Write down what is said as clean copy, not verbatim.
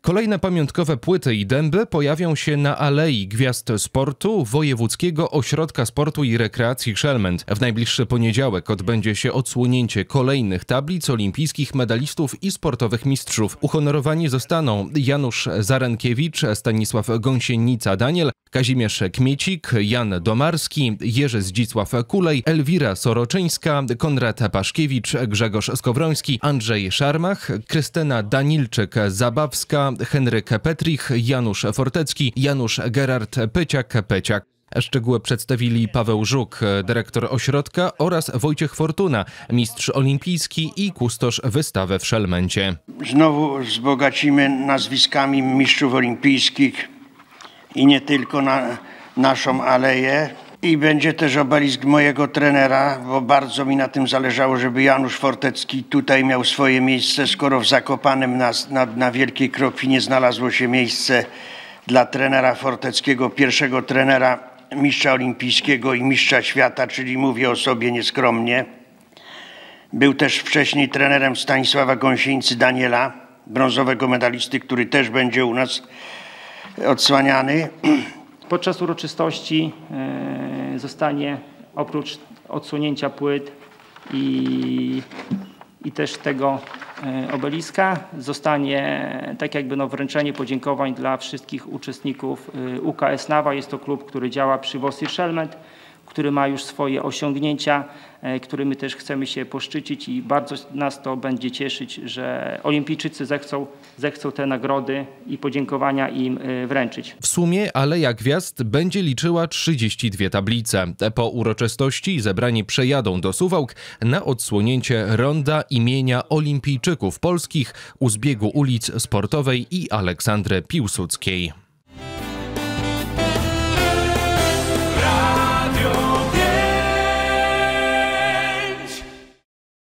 Kolejne pamiątkowe płyty i dęby pojawią się na Alei Gwiazd Sportu Wojewódzkiego Ośrodka Sportu i Rekreacji Szelment. W najbliższy poniedziałek odbędzie się odsłonięcie kolejnych tablic olimpijskich medalistów i sportowych mistrzów. Uhonorowani zostaną Janusz Zarenkiewicz, Stanisław Gąsienica-Daniel, Kazimierz Kmiecik, Jan Domarski, Jerzy Zdzisław-Kulej, Elwira Soroczyńska, Konrad Paszkiewicz, Grzegorz Skowroński, Andrzej Szarmach, Krystyna Danilczyk-Zabawska, Henryk Petrich, Janusz Fortecki, Janusz Gerard Pyciak. Szczegóły przedstawili Paweł Żuk, dyrektor ośrodka, oraz Wojciech Fortuna, mistrz olimpijski i kustosz wystawy w Szelmencie. Znowu wzbogacimy nazwiskami mistrzów olimpijskich i nie tylko na naszą aleję. I będzie też obelisk mojego trenera, bo bardzo mi na tym zależało, żeby Janusz Fortecki tutaj miał swoje miejsce, skoro w Zakopanem na Wielkiej Krokwi nie znalazło się miejsce dla trenera Forteckiego, pierwszego trenera mistrza olimpijskiego i mistrza świata, czyli mówię o sobie nieskromnie. Był też wcześniej trenerem Stanisława Gąsieńcy Daniela, brązowego medalisty, który też będzie u nas odsłaniany. Podczas uroczystości zostanie oprócz odsłonięcia płyt i też tego obeliska zostanie tak jakby wręczenie podziękowań dla wszystkich uczestników UKS Nawa. Jest to klub, który działa przy WOSiR Szelment, który ma już swoje osiągnięcia, którymi też chcemy się poszczycić i bardzo nas to będzie cieszyć, że olimpijczycy zechcą te nagrody i podziękowania im wręczyć. W sumie Aleja Gwiazd będzie liczyła 32 tablice. Po uroczystości zebrani przejadą do Suwałk na odsłonięcie ronda imienia olimpijczyków polskich u zbiegu ulic Sportowej i Aleksandry Piłsudskiej.